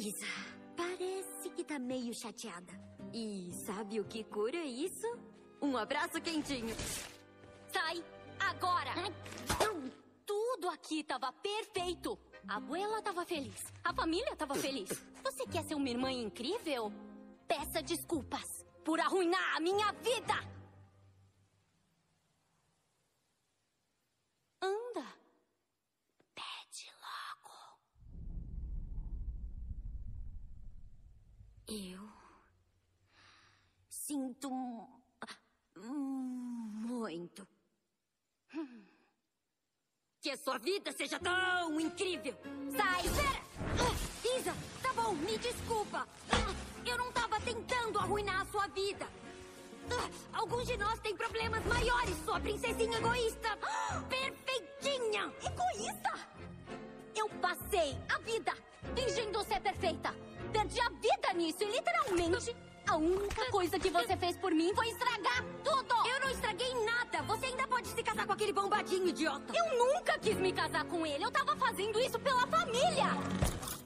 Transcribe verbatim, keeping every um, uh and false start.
Isa, parece que tá meio chateada. E sabe o que cura isso? Um abraço quentinho. Sai agora! Tudo aqui tava perfeito. A abuela tava feliz. A família tava feliz. Você quer ser uma irmã incrível? Peça desculpas por arruinar a minha vida! Anda. Pede logo. Eu sinto muito. Hum. Que a sua vida seja tão incrível. Sai! Espera! Ah, Isa, tá bom, me desculpa. Ah, eu não tava tentando arruinar a sua vida. Ah, alguns de nós têm problemas maiores, sua princesinha egoísta. Ah, perfeitinha! Egoísta? Eu passei a vida fingindo ser perfeita. Perdi a vida nisso e literalmente a única coisa que você fez por mim foi estragar tudo. Eu não estraguei nada. Você ainda pode se casar com aquele bombadinho idiota. Eu nunca quis me casar com ele. Eu tava fazendo isso pela família.